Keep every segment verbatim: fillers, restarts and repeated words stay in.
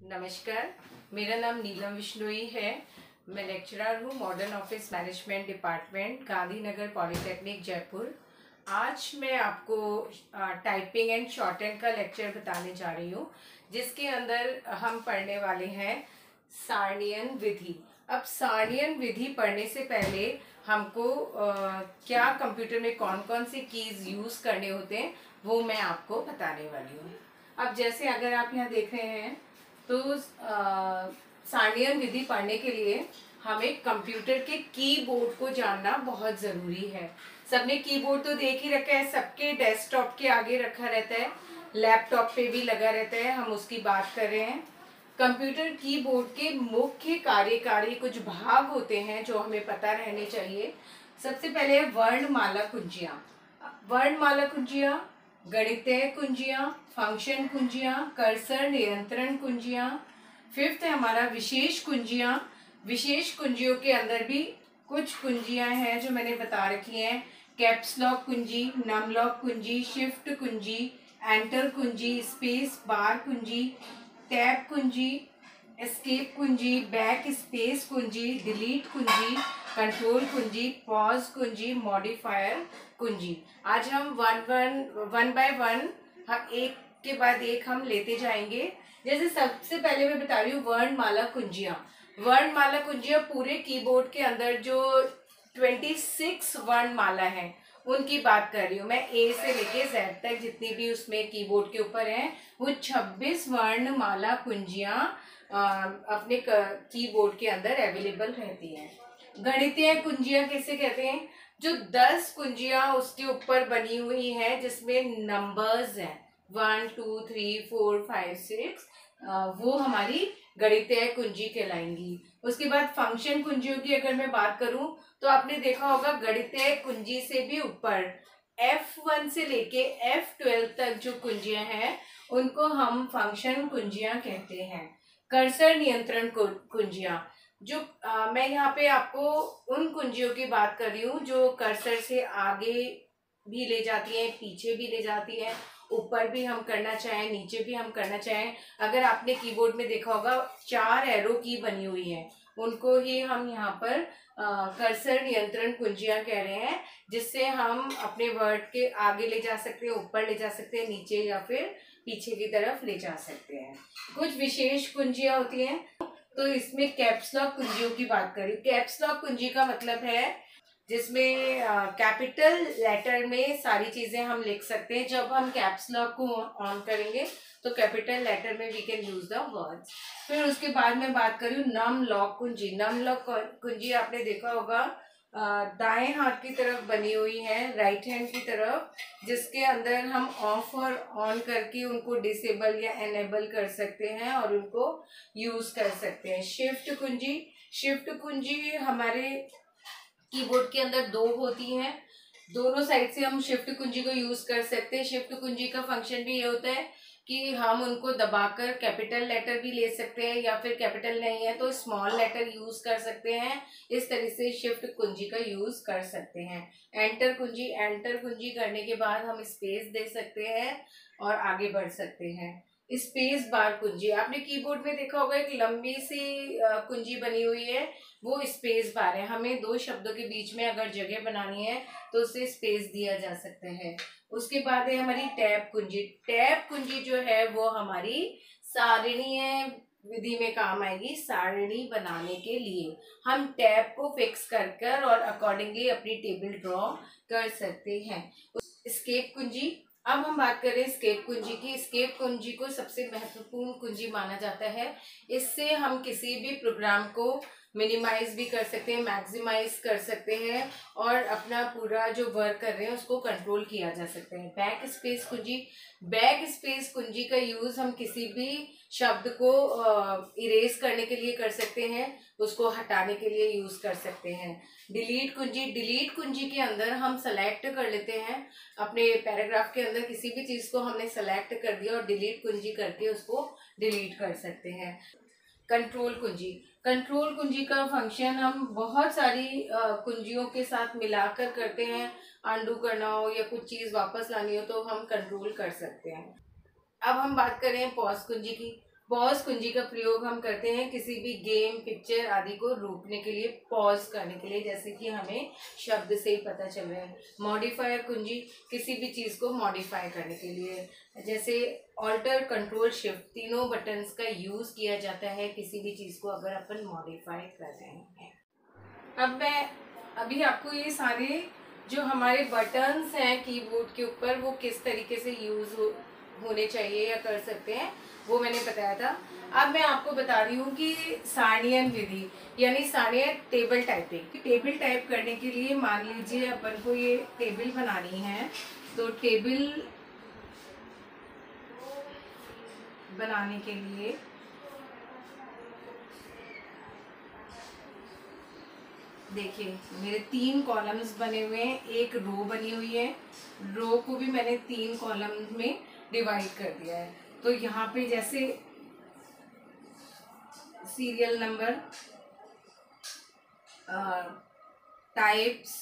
नमस्कार, मेरा नाम नीलम विश्नोई है। मैं लेक्चरर हूँ modern office management department, Gandhinagar polytechnic, Jaipur. आज मैं आपको टाइपिंग एंड शॉर्ट हैंड का लेक्चर बताने जा रही हूँ, जिसके अंदर हम पढ़ने वाले हैं सारणियन विधि। अब सारणियन विधि पढ़ने से पहले हमको आ, क्या कंप्यूटर में कौन कौन से कीज यूज़ करने होते हैं वो मैं आपको बताने वाली हूँ। अब जैसे अगर आप यहाँ देख रहे हैं तो सारणियन विधि पढ़ने के लिए हमें कंप्यूटर के कीबोर्ड को जानना बहुत ज़रूरी है। सबने कीबोर्ड तो देख ही रखा है, सबके डेस्कटॉप के आगे रखा रहता है, लैपटॉप पे भी लगा रहता है, हम उसकी बात कर रहे हैं। कंप्यूटर कीबोर्ड के मुख्य कार्यकारी कुछ भाग होते हैं जो हमें पता रहने चाहिए। सबसे पहले वर्णमाला कुंजियाँ। वर्णमाला कुंजियाँ, गणितीय कुंजियाँ, फंक्शन कुंजियाँ, कर्सर नियंत्रण कुंजियाँ। फिफ्थ है हमारा विशेष कुंजियाँ। विशेष कुंजियों के अंदर भी कुछ कुंजियाँ हैं जो मैंने बता रखी हैं। कैप्स लॉक कुंजी, नम लॉक कुंजी, शिफ्ट कुंजी, एंटर कुंजी, स्पेस बार कुंजी, टैब कुंजी, एस्केप कुंजी, बैक स्पेस कुंजी, डिलीट कुंजी, कंट्रोल कुंजी, पॉज कुंजी, मॉडिफायर कुंजी। आज हम one one one by one हम एक के बाद एक हम लेते जाएंगे। जैसे सबसे पहले मैं बता रही हूँ वर्णमाला कुंजियाँ। वर्णमाला कुंजियाँ पूरे कीबोर्ड के अंदर जो छब्बीस वर्णमाला है उनकी बात कर रही हूँ मैं। ए से लेके जेड तक जितनी भी उसमें कीबोर्ड के ऊपर हैं वो छब्बीस वर्णमाला कुंजियाँ अपने कीबोर्ड के अंदर अवेलेबल रहती हैं। गणितीय कुंजियाँ किसे कहते हैं? जो दस कुंजियाँ उसके ऊपर बनी हुई है जिसमें नंबर्स हैं one two three four five six, वो हमारी गणितीय कुंजी कहलाएंगी। उसके बाद फंक्शन कुंजियों की अगर मैं बात करूं तो आपने देखा होगा गणितीय कुंजी से भी ऊपर एफ वन से लेके एफ ट्वेल्व तक जो कुंजियां हैं उनको हम फंक्शन कुंजियां कहते हैं। कर्सर नियंत्रण कुंजियां, जो आ, मैं यहाँ पे आपको उन कुंजियों की बात कर रही हूँ जो कर्सर से आगे भी ले जाती हैं, पीछे भी ले जाती हैं, ऊपर भी हम करना चाहें, नीचे भी हम करना चाहें। अगर आपने कीबोर्ड में देखा होगा चार एरो की बनी हुई है, उनको ही हम यहाँ पर आ, कर्सर नियंत्रण कुंजियां कह रहे हैं, जिससे हम अपने वर्ड के आगे ले जा सकते हैं, ऊपर ले जा सकते हैं, नीचे या फिर पीछे की तरफ ले जा सकते हैं। कुछ विशेष कुंजियां होती हैं, तो इसमें कैप्स लॉक कुंजियों की बात करें। कैप्स लॉक कुंजी का मतलब है जिसमें कैपिटल लेटर में सारी चीजें हम लिख सकते हैं। जब हम कैप्स लॉक को ऑन करेंगे तो कैपिटल लेटर में we can use the words. फिर उसके बाद मैं बात करूँ नम लॉक कुंजी। नम लॉक कुंजी आपने देखा होगा दाएं हाथ की तरफ बनी हुई है, राइट हैंड की तरफ, जिसके अंदर हम ऑफ और ऑन करके उनको डिसेबल या एनेबल कर सकते हैं और उनको यूज कर सकते हैं। शिफ्ट कुंजी, शिफ्ट कुंजी हमारे कीबोर्ड के अंदर दो होती हैं, दोनों साइड से हम शिफ्ट कुंजी को यूज कर सकते हैं। शिफ्ट कुंजी का फंक्शन भी ये होता है कि हम उनको दबाकर कैपिटल लेटर भी ले सकते हैं या फिर कैपिटल नहीं है तो स्मॉल लेटर यूज कर सकते हैं। इस तरह से शिफ्ट कुंजी का यूज कर सकते हैं। एंटर कुंजी, एंटर कुंजी करने के बाद हम स्पेस दे सकते हैं और आगे बढ़ सकते हैं। स्पेस बार कुंजी, आपने कीबोर्ड में देखा होगा एक लंबी सी कुंजी बनी हुई है, वो स्पेस बार है। हमें दो शब्दों के बीच में अगर जगह बनानी है तो उसे स्पेस दिया जा सकता है। उसके बाद है हमारी टैब कुंजी। टैब कुंजी जो है वो हमारी सारणीय विधि में काम आएगी। सारणी बनाने के लिए हम टैब को फिक्स कर कर और अकॉर्डिंगली अपनी टेबल ड्रॉ कर सकते हैं। एस्केप कुंजी, अब हम बात करें एस्केप कुंजी की। एस्केप कुंजी को सबसे महत्वपूर्ण कुंजी माना जाता है। इससे हम किसी भी प्रोग्राम को मिनिमाइज भी कर सकते हैं, मैक्सिमाइज कर सकते हैं और अपना पूरा जो वर्क कर रहे हैं उसको कंट्रोल किया जा सकता है। बैक स्पेस कुंजी, बैक स्पेस कुंजी का यूज हम किसी भी शब्द को इरेज करने के लिए कर सकते हैं, उसको हटाने के लिए यूज कर सकते हैं। डिलीट कुंजी, डिलीट कुंजी के अंदर हम सेलेक्ट कर लेते हैं अपने पैराग्राफ के अंदर किसी भी चीज को हमने सेलेक्ट कर दिया और डिलीट कुंजी करके उसको डिलीट कर सकते हैं। कंट्रोल कुंजी, कंट्रोल कुंजी का फंक्शन हम बहुत सारी कुंजियों के साथ मिलाकर करते हैं। अंडू करना हो या कुछ चीज वापस लानी हो तो हम कंट्रोल कर सकते हैं। अब हम बात करें पॉज कुंजी की। पॉज कुंजी का प्रयोग हम करते हैं किसी भी गेम, पिक्चर आदि को रोकने के लिए, पॉज करने के लिए, जैसे कि हमें शब्द से ही पता चल रहा है। मॉडिफायर कुंजी किसी भी चीज़ को मॉडिफाई करने के लिए, जैसे ऑल्टर, कंट्रोल, शिफ्ट, तीनों बटन्स का यूज़ किया जाता है किसी भी चीज़ को अगर अपन मॉडिफाई कर रहे हैं। अब मैं अभी आपको ये सारे जो हमारे बटन्स हैं कीबोर्ड के ऊपर वो किस तरीके से यूज़ हो, होने चाहिए या कर सकते हैं वो मैंने बताया था। अब मैं आपको बता रही हूँ कि सारणियन विधि यानी सारणियन टेबल टाइपिंग। टेबल टाइप करने के लिए मान लीजिए अपन को ये टेबल बनानी है, तो टेबल बनाने के लिए देखिए मेरे तीन कॉलम्स बने हुए हैं, एक रो बनी हुई है, रो को भी मैंने तीन कॉलम में डिवाइड कर दिया है। तो यहाँ पे जैसे सीरियल नंबर, टाइप्स,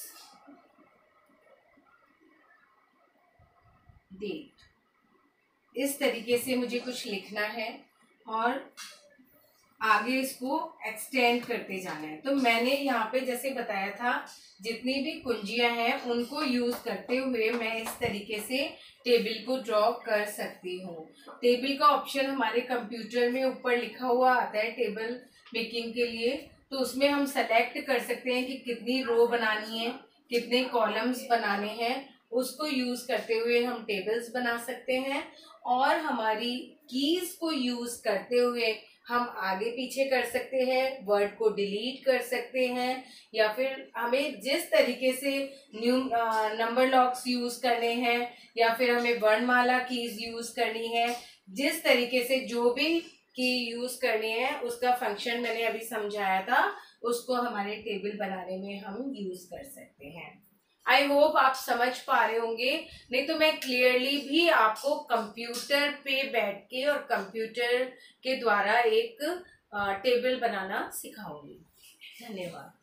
डेट, इस तरीके से मुझे कुछ लिखना है और आगे इसको एक्सटेंड करते जाना है। तो मैंने यहाँ पे जैसे बताया था जितनी भी कुंजियां हैं उनको यूज करते हुए मैं इस तरीके से टेबल को ड्रॉ कर सकती हूँ। टेबल का ऑप्शन हमारे कंप्यूटर में ऊपर लिखा हुआ आता है टेबल मेकिंग के लिए, तो उसमें हम सेलेक्ट कर सकते हैं कि कितनी रो बनानी है, कितने कॉलम्स बनाने हैं, उसको यूज करते हुए हम टेबल्स बना सकते हैं। और हमारी कीज को यूज करते हुए हम आगे पीछे कर सकते हैं, वर्ड को डिलीट कर सकते हैं, या फिर हमें जिस तरीके से न्यू नंबर लॉक्स यूज करने हैं या फिर हमें वर्णमाला कीज यूज करनी है, जिस तरीके से जो भी की यूज करनी है उसका फंक्शन मैंने अभी समझाया था, उसको हमारे टेबल बनाने में हम यूज कर सकते हैं। आई होप आप समझ पा रहे होंगे, नहीं तो मैं क्लियरली भी आपको कंप्यूटर पे बैठ के और कंप्यूटर के द्वारा एक टेबल बनाना सिखाऊंगी। धन्यवाद।